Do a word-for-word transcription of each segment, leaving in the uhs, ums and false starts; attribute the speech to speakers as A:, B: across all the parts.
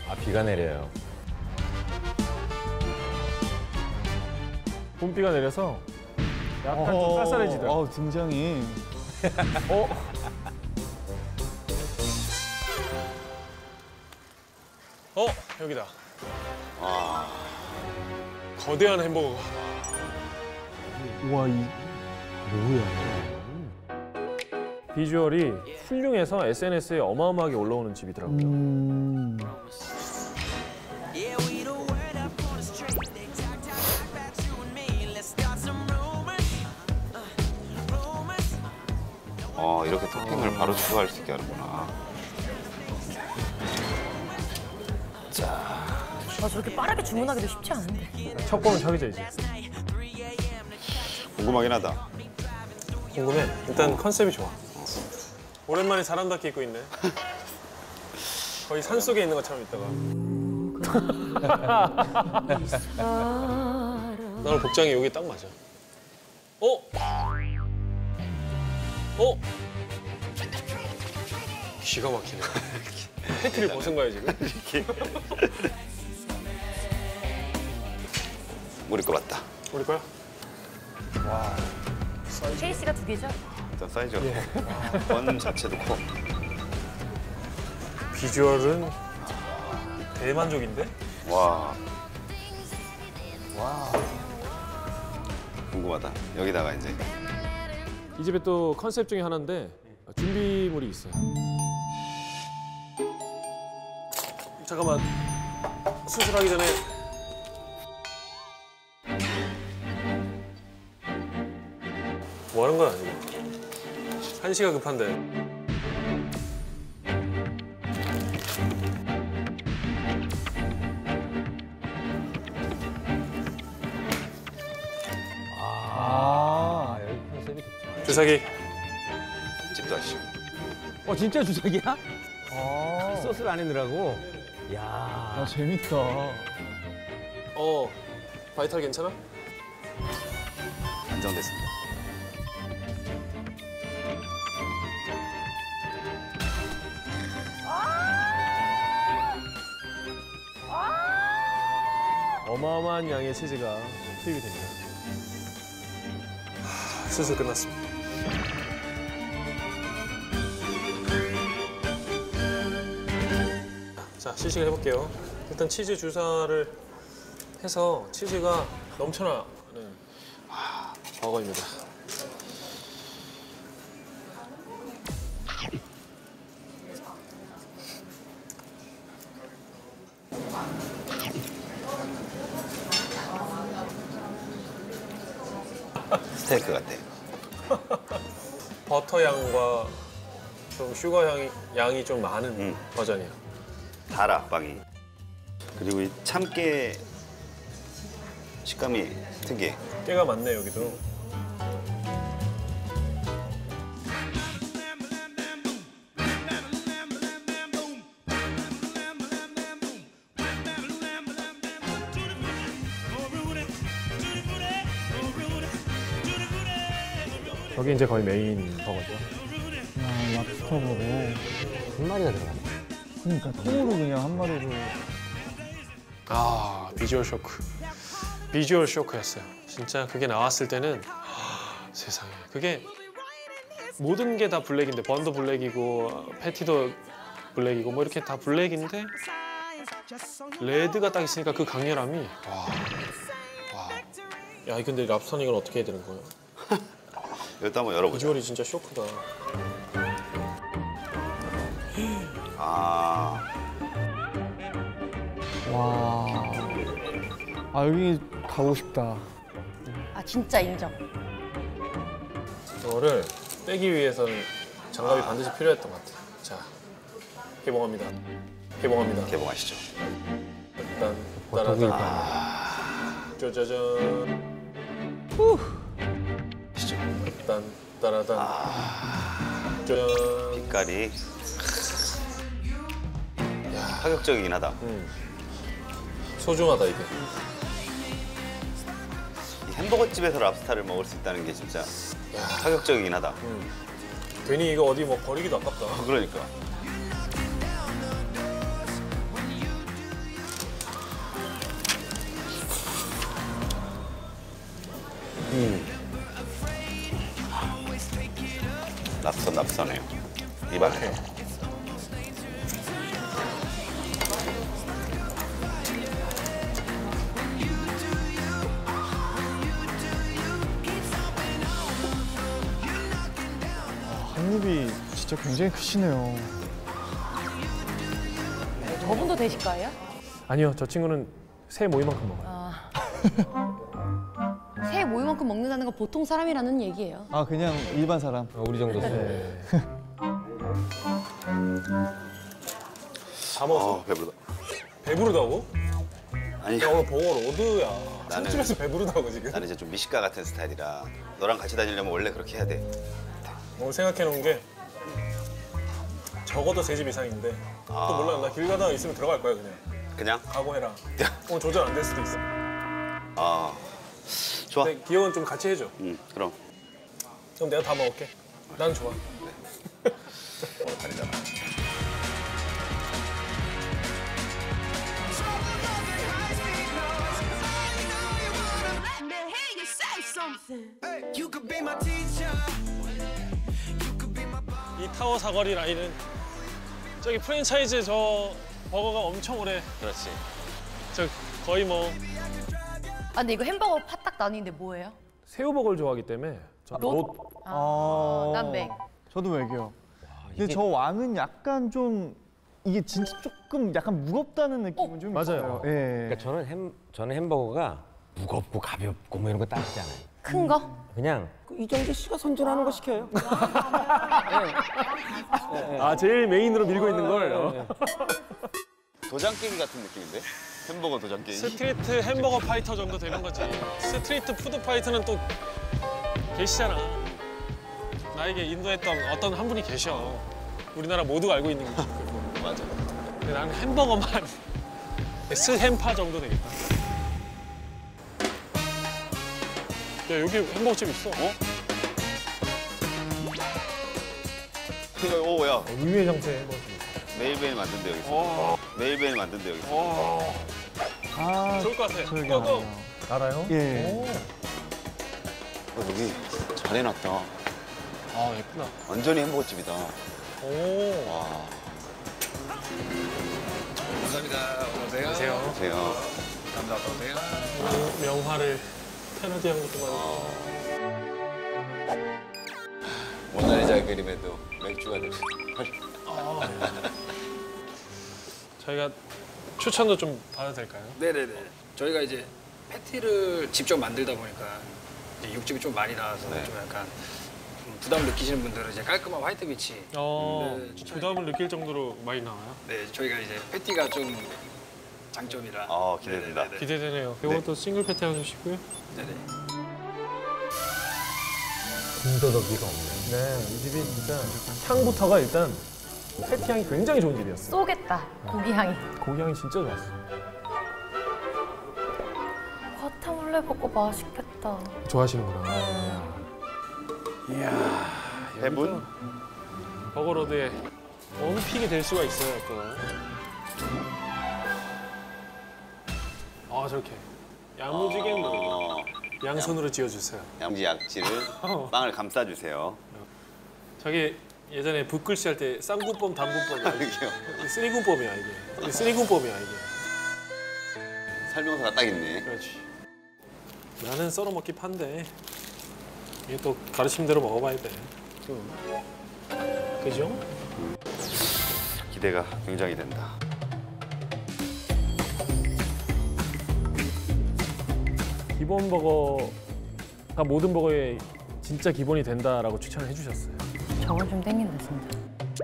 A: 아, 비가 내려요.
B: 봄비가 내려서 약간 좀 쌀쌀해지더라.
C: 어, 등장이.
B: 어? 어? 여기다.
D: 아,
B: 거대한 햄버거가.
C: 우와, 이
B: 비주얼이 훌륭해서 에스엔에스에 어마어마하게 올라오는 집이더라고요.
C: 음.
D: 어, 이렇게 토핑을 바로 추가할 수 있게 하는구나. 자,
E: 아, 저렇게 빠르게 주문하기도 쉽지 않은데.
B: 첫 번은 자기자 이제.
D: 궁금하긴 하다.
B: 궁금해. 일단 컨셉이 좋아. 오랜만에 사람답게 입고 있네. 거의 산 속에 있는 것처럼 있다가. 나는 복장이 여기 딱 맞아. 어? 어? 기가 막히네. 팬티를 벗은 거야 지금?
D: 우리 거 맞다.
B: 우리 거야?
E: 케이스가 두 개죠?
D: 일단 사이즈가 커. 원 자체도 커.
B: 비주얼은 대만족인데?
D: 와. 와. 궁금하다. 여기다가 이제.
B: 이 집에 또 컨셉 중에 하나인데 준비물이 있어요. 잠깐만. 수술하기 전에 뭐 하는 건 아니고 한시가 급한데.
A: 아, 여기 컨셉이 좋죠.
B: 주사기.
D: 집도 하시죠.
A: 어, 진짜 주사기야?
C: 아,
A: 소스를 안 해느라고? 야.
C: 아, 재밌다.
B: 어, 바이탈 괜찮아?
D: 안정됐습니다.
B: 어마어마한 양의 치즈가 투입이 됩니다. 하, 수술 끝났습니다. 자, 시식을 해볼게요. 일단 치즈 주사를 해서 치즈가 넘쳐나는 버거입니다.
D: 스테이크 같아.
B: 버터 양과 좀 슈거 향이, 양이 좀 많은
D: 음.
B: 버전이야.
D: 달아, 빵이. 그리고 이 참깨 식감이 특이해.
B: 깨가 많네, 여기도. 여기 이제 거의 메인 버거죠.
C: 아, 랍스터 버거.
A: 한 마리가 들어가네.
C: 그러니까 통으로 그냥 한 마리로.
B: 아, 비주얼 쇼크. 비주얼 쇼크였어요. 진짜 그게 나왔을 때는 하, 세상에. 그게 모든 게 다 블랙인데 번도 블랙이고 패티도 블랙이고 뭐 이렇게 다 블랙인데 레드가 딱 있으니까 그 강렬함이 와. 와. 야, 근데 랍스터는 이걸 어떻게 해야 되는 거예요?
D: 이것도 한번 열어보자.
B: 비주얼이 진짜 쇼크다.
D: 아,
C: 와. 아, 여기 가고 싶다.
E: 아, 진짜 인정.
B: 이거를 빼기 위해서는 장갑이 반드시 필요했던 것 같아요. 자, 개봉합니다. 개봉합니다.
D: 개봉하시죠.
B: 일단
A: 버터구이
B: 따라단. 짜자잔.
D: 시죠.
B: 일단 따라단. 짜잔.
D: 빛깔이 파격적이긴 하다.
B: 음. 소중하다 이게.
D: 이 햄버거 집에서 랍스타를 먹을 수 있다는 게 진짜 파격적이긴 하다.
B: 음. 괜히 이거 어디 뭐 버리기도 아깝다.
D: 그러니까. 랍스터 랍스터네요. 입안에.
C: 한 입이 진짜 굉장히 크시네요.
E: 저분도 대식가예요?
B: 아니요, 저 친구는 새 모이만큼 먹어요.
E: 아. 새 모이만큼 먹는다는 건 보통 사람이라는 얘기예요.
C: 아 그냥 일반 사람.
A: 어, 우리 정도.
B: 네. 다 먹었어.
D: 어, 배부르다.
B: 배부르다고?
D: 아니,
B: 야, 오늘 버거 로드야.
D: 나는-
B: 술집에서 배부르다고 지금.
D: 나는 이제 좀 미식가 같은 스타일이라 너랑 같이 다니려면 원래 그렇게 해야 돼.
B: 오늘 생각해 놓은 게 적어도 세 집 이상인데
D: 아.
B: 또 몰라. 나 길 가다가 있으면 들어갈 거야 그냥.
D: 그냥?
B: 각오해라. 오늘 조절 안 될 수도 있어.
D: 아, 좋아.
B: 근데 기억은 좀 같이 해줘.
D: 응, 그럼.
B: 그럼 내가 다 먹을게. 난 좋아.
D: 오늘 다니잖아.
B: 이 타워 사거리 라인은 저기 프랜차이즈 저 버거가 엄청 오래.
D: 그렇지.
B: 저 거의 뭐
E: 아 근데 이거 햄버거 파딱 나뉘는데 뭐예요?
B: 새우버거를 좋아하기 때문에 저
E: 롯?
B: 롯.
C: 아.
E: 난 맥.
C: 저도 맥이요. 근데
A: 이게-
C: 저 왕은 약간 좀 이게 진짜 조금 약간 무겁다는 느낌은 좀
B: 맞아요.
C: 있어요. 예.
A: 그러니까 저는 햄 저는 햄버거가 무겁고 가볍고 뭐 이런 거 따지지 않아요.
E: 큰 거?
A: 그냥 이정재 씨가 선전하는 거 시켜요.
B: 아 제일 메인으로 밀고 있는 걸. 어.
D: 도장 깨기 같은 느낌인데? 햄버거 도장 깨기.
B: 스트리트 햄버거 파이터 정도 되는 거지. 스트리트 푸드 파이터는 또 계시잖아. 나에게 인도했던 어떤 한 분이 계셔. 우리나라 모두가 알고 있는 거지.
D: 맞아.
B: 근데 나는 햄버거만 스햄파 정도 되겠다. 야 여기 햄버거집 있어. 어?
D: 그니까, 오, 야.
B: 의외의 정체 햄버거집 있어.
D: 매일매일 만든대, 여기서.
B: 어.
D: 매일매일 만든대, 여기서.
B: 어.
C: 아,
B: 좋을 것 같아.
C: 저 여기
B: 또, 또.
C: 알아요.
B: 알아요?
C: 예.
B: 오.
D: 어, 여기 잘 해놨다.
B: 아 예쁘다.
D: 완전히 햄버거집이다.
B: 오.
D: 와.
F: 감사합니다. 어서오세요.
B: 안녕하세요.
D: 보세요.
F: 감사합니다. 어서오세요.
B: 오, 명화를 패러디한 것도 많고.
F: 모나리자 그림에도 맥주가 들어.
B: 아, 네. 저희가 추천도 좀 받아도 될까요?
F: 네네네. 저희가 이제 패티를 직접 만들다 보니까 이제 육즙이 좀 많이 나와서
D: 네.
F: 좀 약간 좀 부담 느끼시는 분들은 이제 깔끔한 화이트 비치.
B: 어,
F: 네, 추천해.
B: 부담을 느낄 정도로 많이 나와요.
F: 네, 저희가 이제 패티가 좀 장점이라.
D: 아, 기대됩니다.
F: 네네네.
B: 기대되네요. 이것도 싱글 패티 해주시고요.
F: 네네.
A: 군더더기가 없네.
B: 네, 이 집이 진짜 향부터가 일단 패티 향이 굉장히 좋은 집이었어.
E: 쏘겠다. 고기 향이.
B: 고기 향이 진짜 좋았어.
E: 과타몰레 버거 맛있겠다.
B: 좋아하시는구나. 이야,
D: 해분?
B: 버거로드의 원픽이 될 수가 있어요 또. 아 저렇게 야무지게 뭐
D: 어,
B: 양손으로 지어주세요.
D: 양지 약지를
B: 어.
D: 빵을 감싸주세요.
B: 저게 예전에 붓글씨 할 때 쌍군법, 단군법,
D: 이게요.
B: 쓰리군법이야 이게. 이게 쓰리군법이야 이게.
D: 설명서가 딱 있네.
B: 그렇지. 나는 썰어 먹기 판데 이게 또 가르침대로 먹어봐야 돼. 음. 그죠?
D: 기대가 굉장히 된다.
B: 기본 버거가 모든 버거의 진짜 기본이 된다라고 추천을 해주셨어요.
E: 저건 좀 땡긴다 진짜.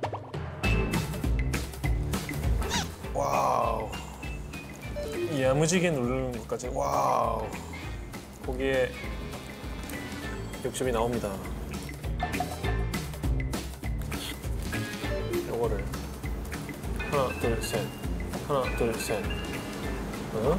B: 와우. 야무지게 누르는 것까지 와우. 고기에 육즙이 나옵니다. 요거를 하나 둘 셋 하나 둘 셋. 어?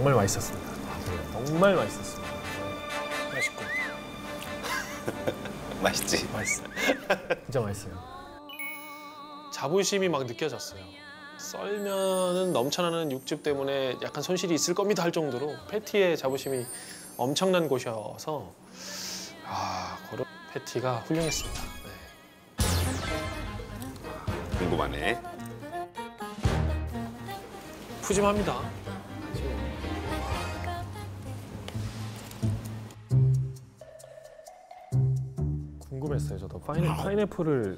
B: 정말 맛있었습니다. 정말 맛있었습니다. 맛있고.
D: 맛있지?
B: 맛있어. 진짜 맛있어요. 자부심이 막 느껴졌어요. 썰면은 넘쳐나는 육즙 때문에 약간 손실이 있을 겁니다 할 정도로 패티의 자부심이 엄청난 곳이어서 아, 그런 패티가 훌륭했습니다. 네.
D: 궁금하네.
B: 푸짐합니다. 궁금했어요. 저도 파인, 파인애플을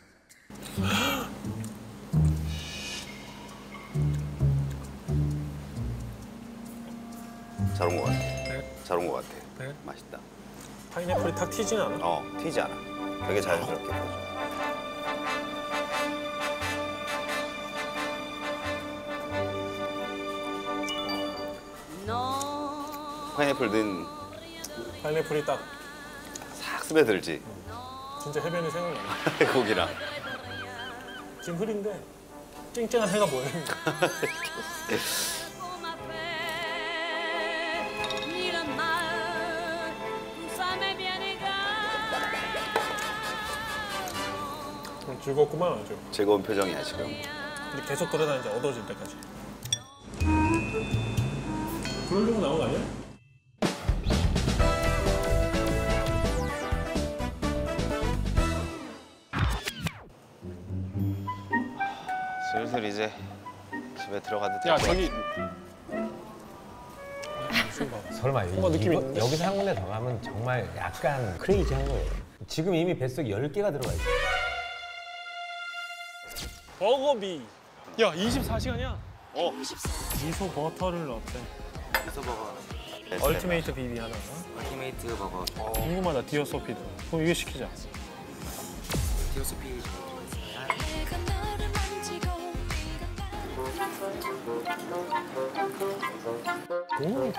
D: 잘 온 것 같아.
B: 네.
D: 잘 온 것 같아.
B: 네.
D: 맛있다.
B: 파인애플이 탁 튀진 않아.
D: 어, 튀지 않아. 되게 자연스럽게 보여줘. 파인애플 넣은
B: 파인애플이 딱
D: 싹 스며들지.
B: 진짜 해변이 생각나요.
D: 고기랑.
B: 지금 흐린데 쨍쨍한 해가 보여요. 즐겁구만 아주.
D: 즐거운 표정이야 지금.
B: 근데 계속 돌아다니자 어두워질 때까지. 그러려고 나온 거 아니야?
D: 슬슬 이제 집에 들어가도 될
B: 야
D: 것 같아.
B: 저기
A: 설마
B: 뭔가 느낌이
A: 이거-
B: 있는데?
A: 여기서 한 군데 더 가면 정말 약간 크레이지한 거예요. 지금 이미 뱃속에 열 개가 들어가 있어요.
B: 버거비. 야 이십사 시간이야.
D: 어.
B: 미소 버터를 넣었대.
G: 미소버거,
B: 얼티메이트 비비 하나.
G: 얼티메이트 버거,
B: 궁금하다 디어소피드. 그럼 이게 시키자.
G: 디오스피
B: 오.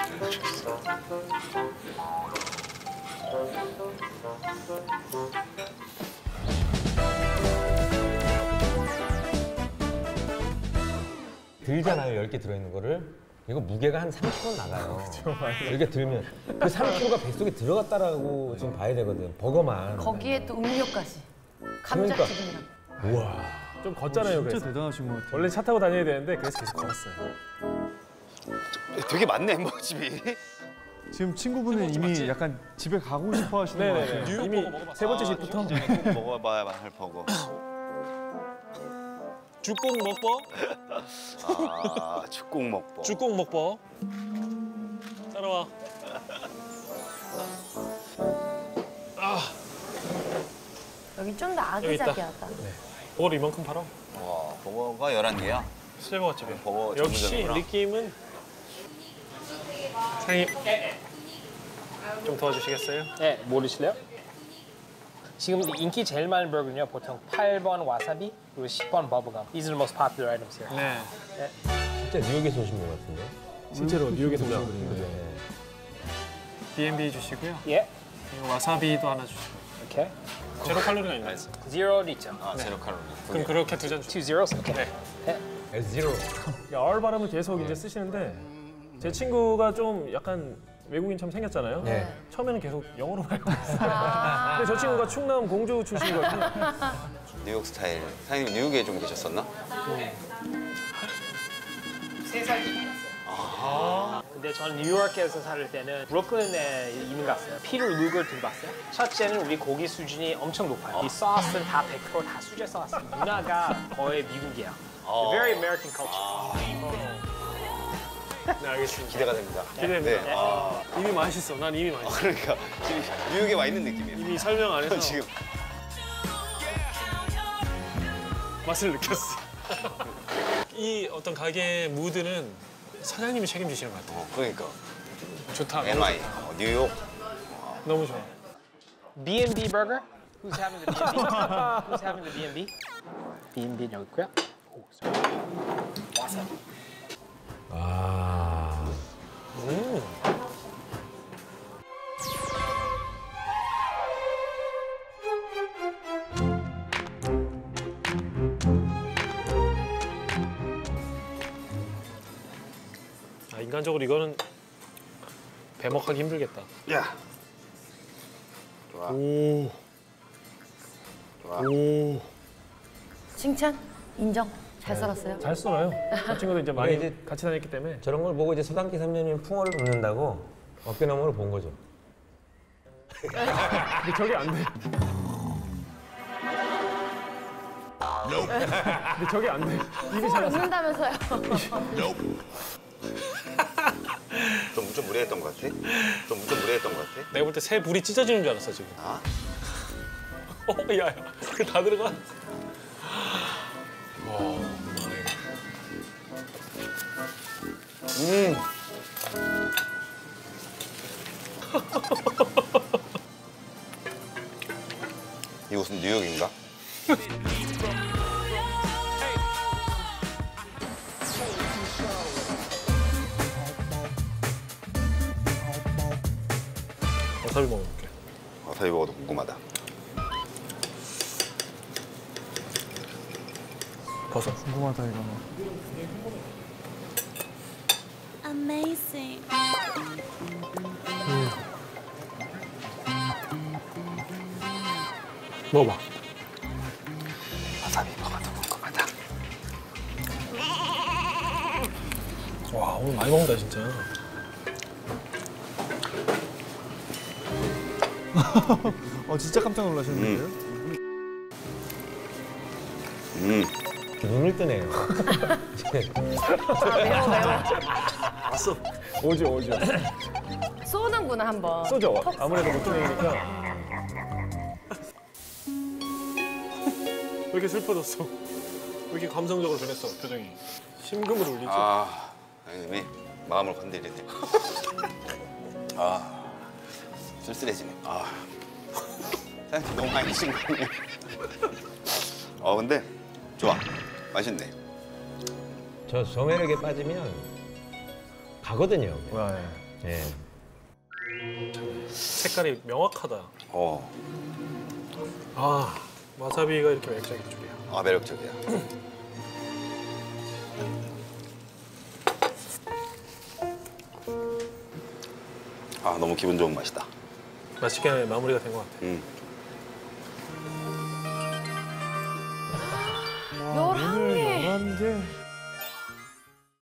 A: 들잖아요, 열 개 들어있는 거를. 이거 무게가 한 삼 킬로그램 나가요. 이렇게 들면 그 삼 킬로그램가 뱃속에 들어갔다라고 지금 봐야 되거든, 버거만.
E: 거기에 또 음료까지.
A: 그러니까.
E: 감자튀김이랑.
A: 우와.
B: 좀 걷잖아요.
C: 진짜
B: 그래서.
C: 대단하신 것 같아요.
B: 원래 차 타고 다녀야 되는데 그래서 계속 걸었어요.
D: 되게 많네 햄버거집이.
C: 지금 친구분은 이미
B: 맞지?
C: 약간 집에 가고 싶어 하시는 것 같아요.
B: 네네네. 이미 세 번째 집부터
D: 꼭 먹어봐야 할 버거.
B: 죽국 먹버,
D: 아, 죽국 먹버.
B: 죽국 먹버. 따라와. 아,
E: 여기 좀 더
B: 여기 있다.
E: 아기자기하다.
B: 버거를 이만큼 팔아.
D: 와, 버거가 열한 개야.
B: 수제버거 집이야.
D: 버거
B: 역시
D: 전문점이구나.
B: 느낌은 사장님 좀 도와주시겠어요?
H: 네, 모르실래요? 지금 인기 제일 많은 버거는요, 보통 팔 번 와사비, 그리고 십 번 버버감. These are the most popular items here.
B: 네.
A: 진짜 뉴욕에서 오신 것 같은데.
B: 실제로 뉴욕에서 오신
C: 오신
B: 분인데.
A: 네.
B: 비앤비 주시고요.
H: 예,
B: 그리고 와사비도 하나 주시고.
H: okay.
B: 제로 칼로리가 있나요?
H: Zero 있죠.
D: 아, 제로 칼로리.
B: 그럼 그렇게 두 잔 주세요.
H: Two zeros? Okay.
B: 네.
A: 에스지로.
B: R 발음을 계속 이제 쓰시는데 제 친구가 좀 약간 외국인처럼 생겼잖아요.
A: 네.
B: 처음에는 계속 영어로 말고 있어요.
E: 아.
B: 근데 저 친구가 충남 공주 출신이거든요.
D: 뉴욕 스타일. 사장님 뉴욕에 좀 계셨었나?
H: 세살 근데 저는 뉴욕에서 살 때는 브루클린에 이민 갔어요. 피터 루거 들어봤어요? 첫째는 우리 고기 수준이 엄청 높아요. 이 소스는 다 백 퍼센트 다 수제 소스. 문화가 거의 미국이야. Very American culture.
B: 네, 알겠습니다.
D: 기대가 됩니다.
B: 기대됩니다.
D: 네. 아,
B: 이미 맛있어. 난 이미 맛있어.
D: 그러니까 지금 뉴욕에 와 있는 느낌이에요.
B: 이미 설명 안 해서
D: 지금
B: 맛을 느꼈어. 이 어떤 가게의 무드는 사장님이 책임지시는 것 같아요.
D: 어, 그러니까
B: 좋다.
D: 엠아이 어, 뉴욕.
B: 너무 좋아.
H: B and B burger? Who's having the B and B? Who's having the B and B? B and B 여기 있고요. 오, sorry. 와사비.
A: 아.
B: 음. 인간적으로 이거는 배먹하기 힘들겠다.
D: 야. 좋아.
B: 오.
D: 좋아.
B: 오.
E: 칭찬? 인정? 잘 썰었어요?
B: 잘 썰어요. 저 친구도 이제 많이
A: 이제
B: 같이 다녔기 때문에.
A: 저런 걸 보고 이제 소단기 삼 년이면 풍어를 돋는다고 어깨너머로 본 거죠.
B: 근데 저게 안 돼. 근데 저게 안 돼. 입이
E: 풍어
B: 잘
E: 녹는다면서요?
D: 좀, 좀 무리했던 것 같아? 좀, 좀 무리했던 것 같아?
B: 내가 볼 때 새 불이 찢어지는 줄 알았어 지금.
D: 아?
B: 어, 야, 야, 그 다 들어가.
D: 음. 이곳은 뉴욕인가?
B: 와사비 먹어볼게.
D: 와사비 먹어도 궁금하다.
B: 버섯.
C: 궁금하다 이거.
I: Amazing.
B: 먹어봐.
D: 와사비 먹어도 궁금하다.
B: 와, 오늘 많이 먹는다 진짜.
C: 어 진짜 깜짝 놀라셨는데요?
D: 음.
A: 눈을 뜨네요.
E: 아, 매워, 매워.
B: 왔어.
C: 오죠 오죠.
E: 쏘는구나, 한번.
B: 쏘죠.
E: 톡
B: 아무래도 목동이니까. 왜 이렇게 슬퍼졌어? 왜 이렇게 감성적으로 변했어 표정이? 심금을 울리지?
D: 아, 형님이 마음을 건드리네. 아, 쓸쓸해지네. 아, 사장님 너무 많이 드신 거 아니에요? 어, 근데 좋아, 맛있네.
A: 저 저 매력에 빠지면 가거든요.
C: 와, 예.
A: 예.
B: 색깔이 명확하다.
D: 어,
B: 아, 와사비가 이렇게 매력적인 줄이야.
D: 아 매력적이야. 아, 너무 기분 좋은 맛이다.
B: 맛있게 마무리가 된 것 같아.
D: 음.